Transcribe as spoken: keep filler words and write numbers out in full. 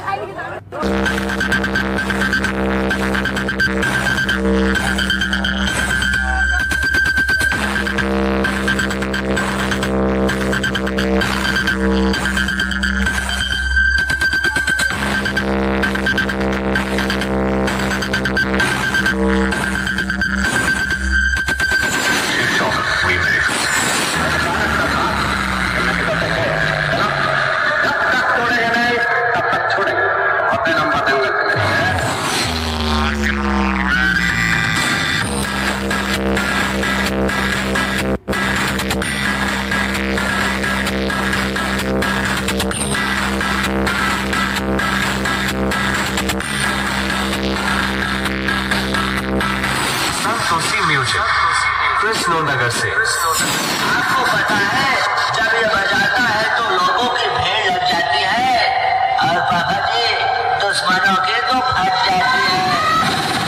कृष्णनगर से आपको पता है जब ये बजाता है तो लोगों की भीड़ लग जाती है और पापा जी दुश्मनों की तो फट जाती है।